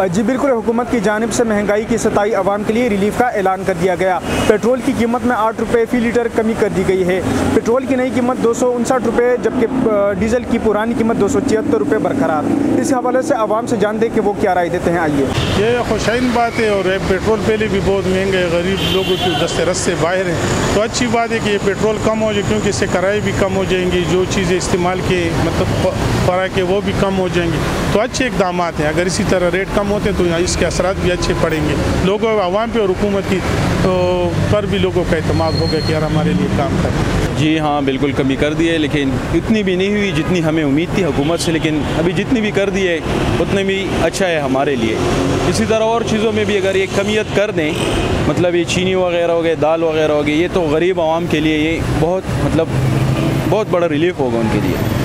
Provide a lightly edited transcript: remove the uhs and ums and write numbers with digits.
जी बिल्कुल, हुकूमत की जानिब से महंगाई की सताई आवाम के लिए रिलीफ का ऐलान कर दिया गया। पेट्रोल की कीमत में 8 रुपये फ़ी लीटर कमी कर दी गई है। पेट्रोल की नई कीमत 259 रुपये, जबकि डीजल की पुरानी कीमत 276 रुपये बरकरार। इस हवाले से आवाम से जान दें कि वो क्या राय देते हैं। आइए। ये खुशाइन बात है, और पेट्रोल पहले भी बहुत महंगा है, गरीब लोगों की दस्ते रस से बाहर है। तो अच्छी बात है कि ये पेट्रोल कम हो जाए, क्योंकि इससे किराए भी कम हो जाएंगी, जो चीज़ें इस्तेमाल के मतलब फरा के वो भी कम हो जाएंगी। तो अच्छे इकदाम हैं। अगर इसी तरह रेट कम होते तो इसके असरात भी अच्छे पड़ेंगे लोगों, आवाम पे और हुकूमत की पर भी लोगों का एतमाद होगा कि यार हमारे लिए काम करें। जी हाँ, बिल्कुल कमी कर दी है, लेकिन इतनी भी नहीं हुई जितनी हमें उम्मीद थी हुकूमत से। लेकिन अभी जितनी भी कर दी है उतने भी अच्छा है हमारे लिए। इसी तरह और चीज़ों में भी अगर ये कमियत कर दें, मतलब ये चीनी वगैरह हो गए, दाल वगैरह हो गई, ये तो गरीब आवाम के लिए ये बहुत बड़ा रिलीफ होगा उनके लिए।